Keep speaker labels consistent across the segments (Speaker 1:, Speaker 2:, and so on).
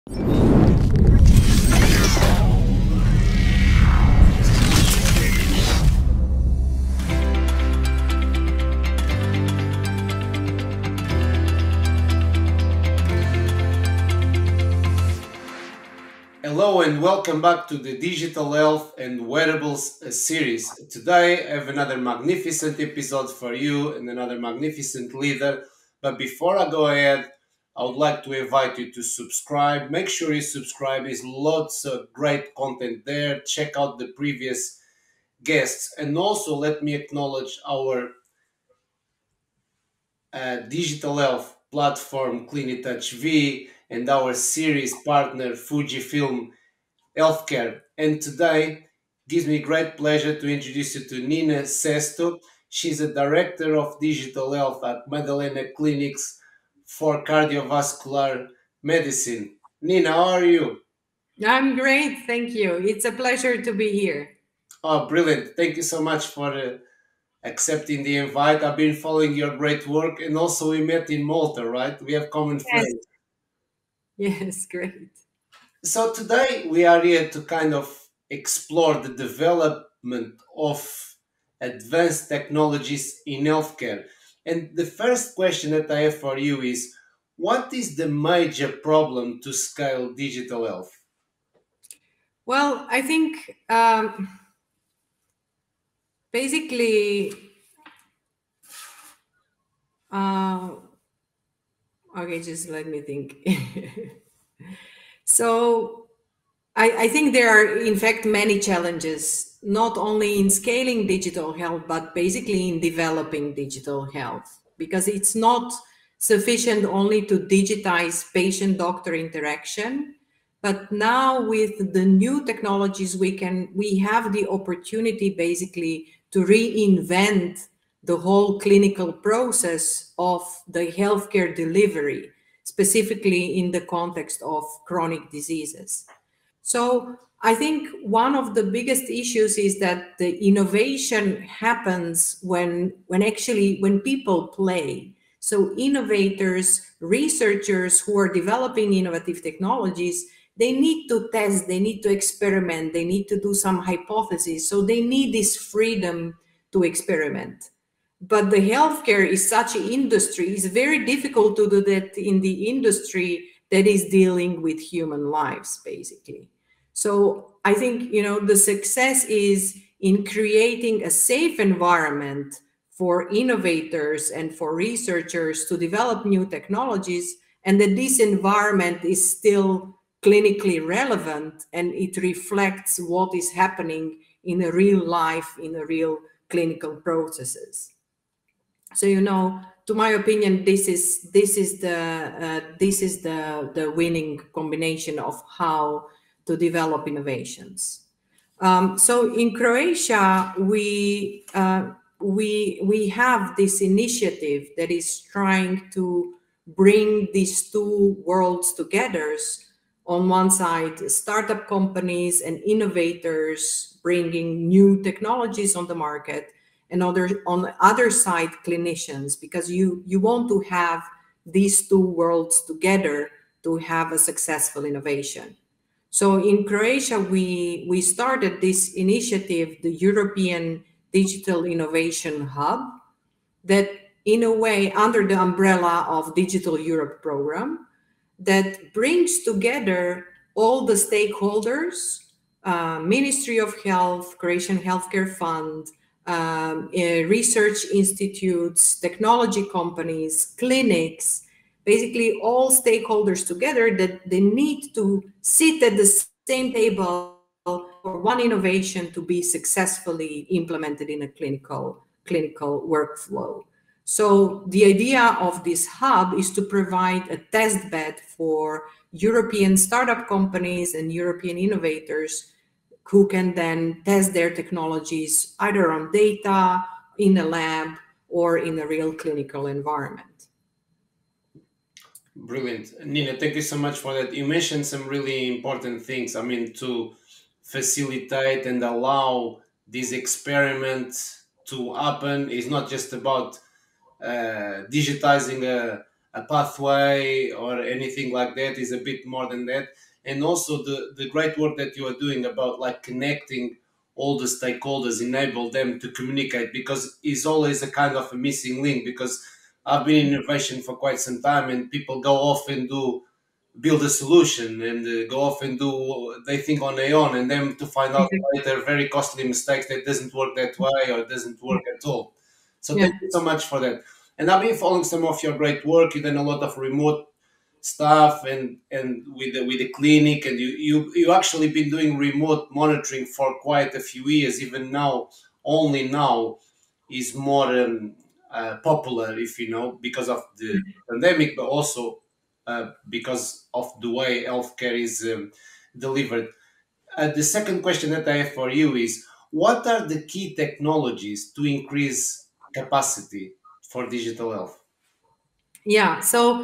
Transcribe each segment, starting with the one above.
Speaker 1: Hello and welcome back to the Digital Health and Wearables series. Today I have another magnificent episode for you and another magnificent leader. But before I go ahead, I would like to invite you to subscribe. Make sure you subscribe. There's lots of great content there. Check out the previous guests. And also let me acknowledge our digital health platform Clinitouch V and our series partner Fujifilm Healthcare. And today gives me great pleasure to introduce you to Nina Sesto. She's a director of digital health at Magdalena Clinics for Cardiovascular Medicine. Nina, how are you?
Speaker 2: I'm great, thank you. It's a pleasure to be here.
Speaker 1: Oh, brilliant. Thank you so much for accepting the invite. I've been following your great work, and also we met in Malta, right? We have common
Speaker 2: Yes,
Speaker 1: friends.
Speaker 2: yes, great.
Speaker 1: So today we are here to kind of explore the development of advanced technologies in healthcare. And the first question that I have for you is, what is the major problem to scale digital health?
Speaker 2: Well, I think basically, uh, okay, just let me think. So, I think there are, in fact, many challenges, not only in scaling digital health, but basically in developing digital health, because it's not sufficient only to digitize patient-doctor interaction, but now with the new technologies, we have the opportunity basically to reinvent the whole clinical process of the healthcare delivery, specifically in the context of chronic diseases. So I think one of the biggest issues is that the innovation happens when people play. So innovators, researchers who are developing innovative technologies, they need to test, they need to experiment, they need to do some hypotheses. So they need this freedom to experiment. But the healthcare is such an industry, it's very difficult to do that in the industry that is dealing with human lives, basically. So I think, the success is in creating a safe environment for innovators and for researchers to develop new technologies, and that this environment is still clinically relevant and it reflects what is happening in a real life, in a real clinical processes. So, to my opinion, this is the winning combination of how to develop innovations. So in Croatia, we have this initiative that is trying to bring these two worlds together. On one side, startup companies and innovators bringing new technologies on the market, and on the other side, clinicians, because you want to have these two worlds together to have a successful innovation. So in Croatia, we started this initiative, the European Digital Innovation Hub, that in a way, under the umbrella of Digital Europe program, that brings together all the stakeholders, Ministry of Health, Croatian Healthcare Fund, research institutes, technology companies, clinics, basically all stakeholders together, that they need to sit at the same table for one innovation to be successfully implemented in a clinical workflow. So the idea of this hub is to provide a test bed for European startup companies and European innovators who can then test their technologies either on data, in a lab, or in a real clinical environment.
Speaker 1: Brilliant. Nina, thank you so much for that. You mentioned some really important things. I mean, to facilitate and allow these experiments to happen is not just about digitizing a pathway or anything like that. Is a bit more than that. And also the great work that you are doing about like connecting all the stakeholders, enable them to communicate, because it's always a kind of a missing link. Because I've been in innovation for quite some time, and people go off and do build a solution and go off and do they think on their own, and then to find out
Speaker 2: Exactly.
Speaker 1: later very costly mistakes that doesn't work that way or doesn't work at all. So
Speaker 2: Yeah.
Speaker 1: thank you so much for that. And I've been following some of your great work. You've done a lot of remote stuff and with the clinic, and you actually been doing remote monitoring for quite a few years. Even now, only now is more popular, if you know, because of the pandemic, but also because of the way healthcare is delivered. The second question that I have for you is, what are the key technologies to increase capacity for digital health?
Speaker 2: Yeah. So,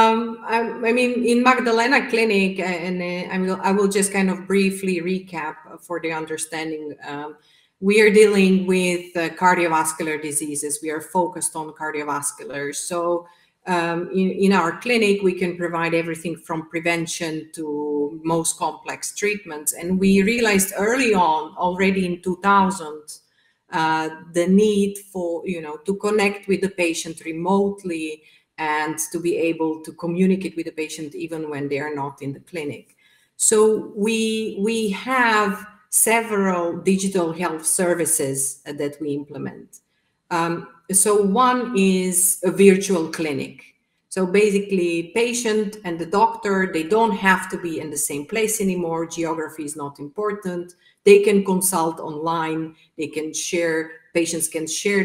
Speaker 2: I mean, in Magdalena Clinic, and I will just kind of briefly recap for the understanding. We are dealing with cardiovascular diseases. We are focused on cardiovascular. So, in our clinic, we can provide everything from prevention to most complex treatments. And we realized early on, already in 2000, the need for, to connect with the patient remotely and to be able to communicate with the patient even when they are not in the clinic. So we have several digital health services that we implement. So one is a virtual clinic. So basically, patient and the doctor, they don't have to be in the same place anymore. Geography is not important. They can consult online. They can share. Patients can share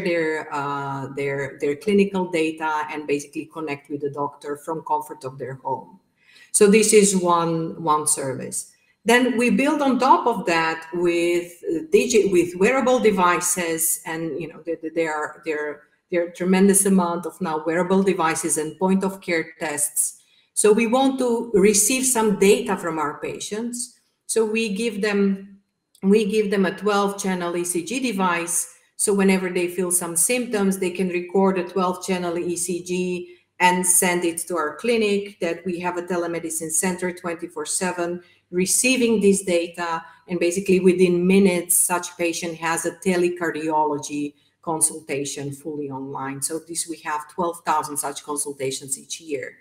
Speaker 2: their clinical data and basically connect with the doctor from comfort of their home. So this is one service. Then we build on top of that with with wearable devices, and there are tremendous amount of now wearable devices and point of care tests. So we want to receive some data from our patients. So we give them a 12 channel ECG device. So whenever they feel some symptoms, they can record a 12 channel ECG and send it to our clinic, that we have a telemedicine center 24/7 receiving this data. And basically within minutes, such patient has a telecardiology consultation fully online. So we have 12,000 such consultations each year.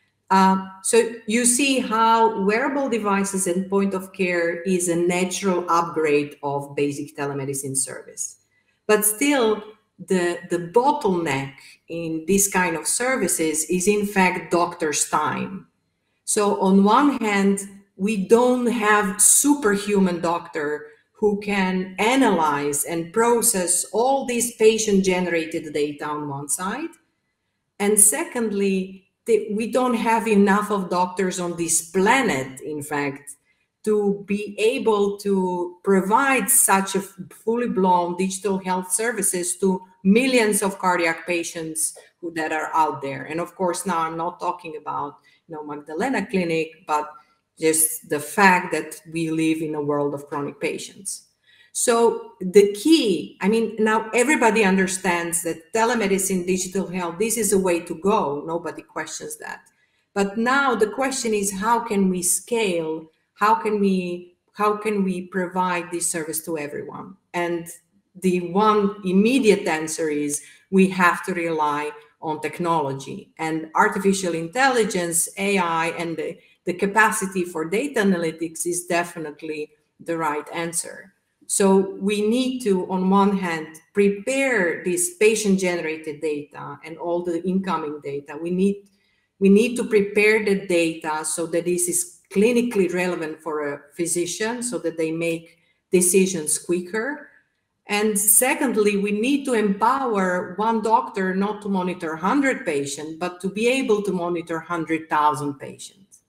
Speaker 2: So you see how wearable devices and point of care is a natural upgrade of basic telemedicine service. But still, the bottleneck in this kind of services is in fact doctor's time. So on one hand, we don't have superhuman doctor who can analyze and process all these patient generated data on one side. And secondly, we don't have enough of doctors on this planet, in fact, to be able to provide such a fully blown digital health services to millions of cardiac patients that are out there. And of course, now I'm not talking about Magdalena Clinic, but just the fact that we live in a world of chronic patients. So the key, I mean, now everybody understands that telemedicine, digital health, this is a way to go. Nobody questions that. But now the question is, how can we scale? How can we provide this service to everyone? And the one immediate answer is we have to rely on technology, and artificial intelligence, AI, and the capacity for data analytics is definitely the right answer. So we need to, on one hand, prepare this patient-generated data and all the incoming data. We need to prepare the data so that this is clinically relevant for a physician, so that they make decisions quicker. And secondly, we need to empower one doctor not to monitor 100 patients, but to be able to monitor 100,000 patients.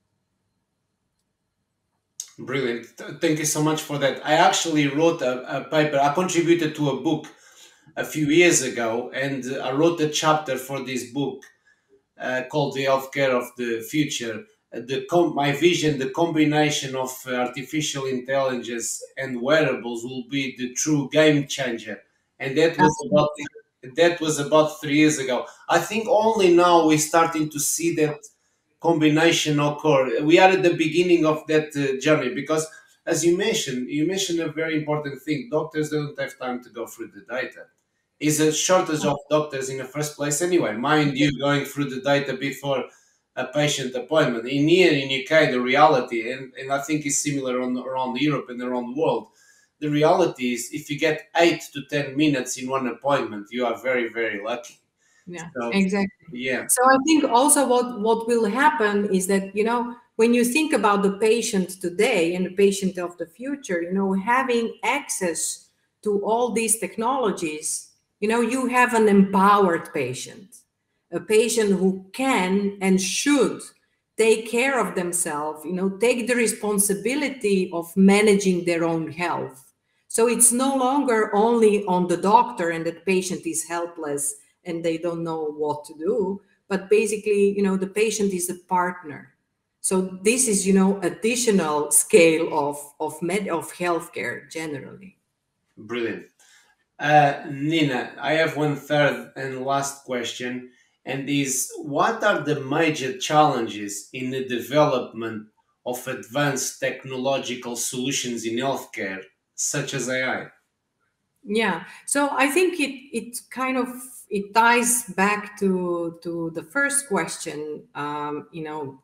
Speaker 1: Brilliant. Thank you so much for that. I actually wrote a paper. I contributed to a book a few years ago, and I wrote a chapter for this book called The Healthcare of the Future. My vision, the combination of artificial intelligence and wearables will be the true game changer. And that was about
Speaker 2: Absolutely.
Speaker 1: That was about 3 years ago. I think only now we're starting to see that combination occur. We are at the beginning of that journey because, as you mentioned a very important thing. Doctors don't have time to go through the data. Is a shortage of doctors in the first place anyway. Mind you, going through the data before a patient appointment. In here in UK, the reality, and I think it's similar around Europe and around the world. The reality is, if you get 8 to 10 minutes in one appointment, you are very, very lucky.
Speaker 2: Yeah,
Speaker 1: So,
Speaker 2: exactly.
Speaker 1: yeah,
Speaker 2: So I think also what will happen is that, you know, when you think about the patient today and the patient of the future, you know, having access to all these technologies, you know, you have an empowered patient, a patient who can and should take care of themselves, you know, take the responsibility of managing their own health. So it's no longer only on the doctor and the patient is helpless and they don't know what to do, but basically, you know, the patient is a partner. So this is, you know, additional scale of healthcare generally.
Speaker 1: brilliant. Nina, I have one third and last question, and is what are the major challenges in the development of advanced technological solutions in healthcare, such as AI?
Speaker 2: Yeah. So I think it kind of it ties back to the first question. You know,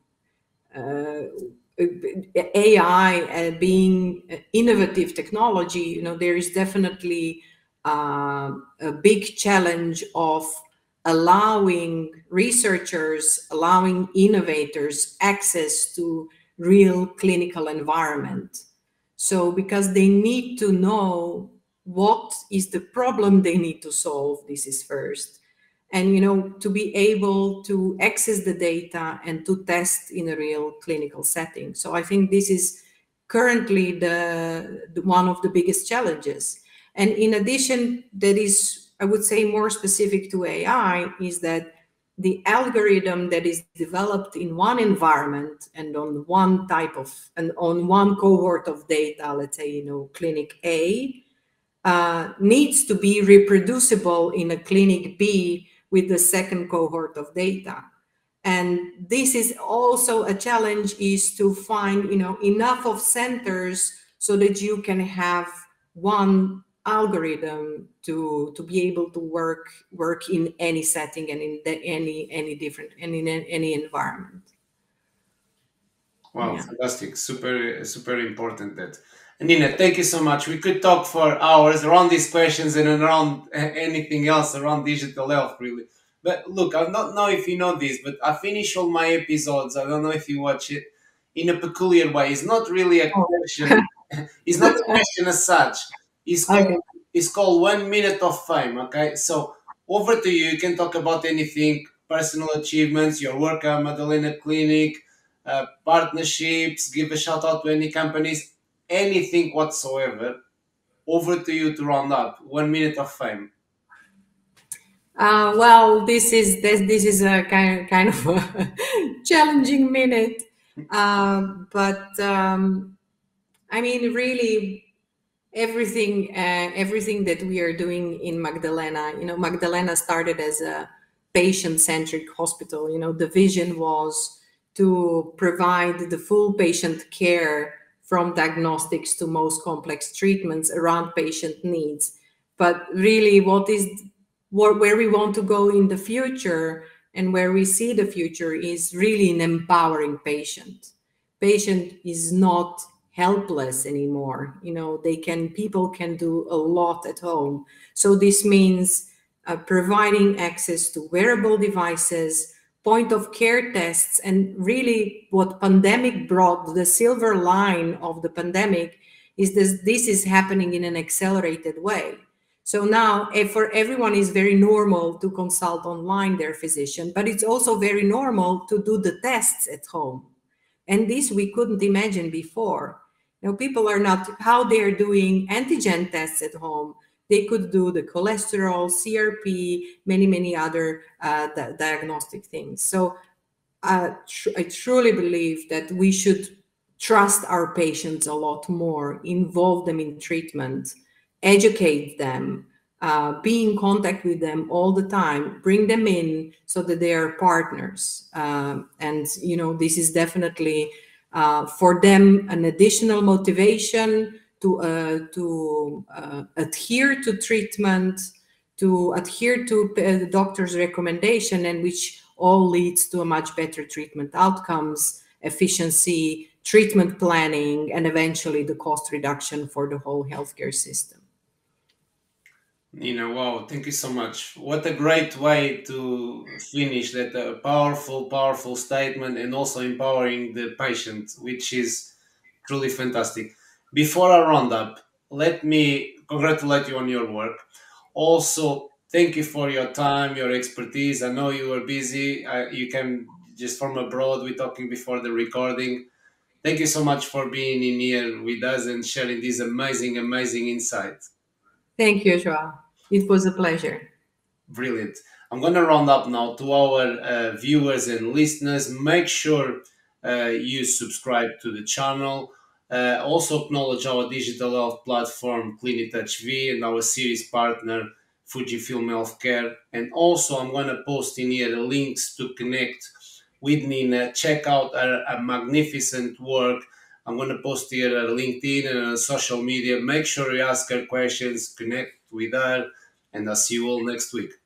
Speaker 2: AI being innovative technology, you know, there is definitely a big challenge of allowing researchers, allowing innovators access to real clinical environment. So, because they need to know what is the problem they need to solve, this is first, and you know, to be able to access the data and to test in a real clinical setting. So I think this is currently the one of the biggest challenges. And in addition, that is, I would say, more specific to AI, is that the algorithm that is developed in one environment and on one type of and on one cohort of data, let's say, you know, clinic A, needs to be reproducible in a clinic B with the second cohort of data. And this is also a challenge, is to find, you know, enough of centers so that you can have one algorithm to be able to work in any setting and in any different and in any environment.
Speaker 1: Wow,
Speaker 2: Yeah.
Speaker 1: fantastic. Super, super important that. And Nina, thank you so much. We could talk for hours around these questions and around anything else around digital health, really. But look, I don't know if you know this, but I finish all my episodes. I don't know if you watch it in a peculiar way. It's not really a
Speaker 2: Oh.
Speaker 1: question. It's not a question as such. It's called
Speaker 2: Okay.
Speaker 1: it's called 1 minute of fame. Okay, so over to you. You can talk about anything, personal achievements, your work at Magdalena Clinic, partnerships, give a shout out to any companies, anything whatsoever. Over to you to round up. 1 minute of fame.
Speaker 2: Well, this is a kind of a challenging minute, but I mean, really, everything that we are doing in Magdalena. You know, Magdalena started as a patient-centric hospital. You know, the vision was to provide the full patient care from diagnostics to most complex treatments around patient needs. But really, where we want to go in the future and where we see the future is really an empowering patient. Patient is not helpless anymore. You know, people can do a lot at home. So this means providing access to wearable devices, point of care tests, and really what pandemic brought, the silver line of the pandemic, is this is happening in an accelerated way. So now, for everyone, is very normal to consult online their physician, but it's also very normal to do the tests at home. And this we couldn't imagine before. You know, people are not how they're doing antigen tests at home. They could do the cholesterol, CRP, many other diagnostic things. So I truly believe that we should trust our patients a lot more, involve them in treatment, educate them, be in contact with them all the time, bring them in so that they are partners. And, this is definitely for them an additional motivation to adhere to treatment, to adhere to the doctor's recommendation, and which all leads to a much better treatment outcomes, efficiency, treatment planning, and eventually the cost reduction for the whole healthcare system.
Speaker 1: Nina, wow, thank you so much. What a great way to finish that powerful, powerful statement, and also empowering the patient, which is truly fantastic. Before I round up, let me congratulate you on your work. Also, thank you for your time, your expertise. I know you were busy. You came just from abroad. We're talking before the recording. Thank you so much for being in here with us and sharing these amazing, amazing insights.
Speaker 2: Thank you, João. It was a pleasure.
Speaker 1: Brilliant. I'm going to round up now to our viewers and listeners. Make sure you subscribe to the channel. Also acknowledge our digital health platform, Clinic V, and our series partner, Fujifilm Healthcare. And also, I'm going to post in here links to connect with Nina. Check out her magnificent work. I'm going to post here her LinkedIn and her social media. Make sure you ask her questions, connect with her, and I'll see you all next week.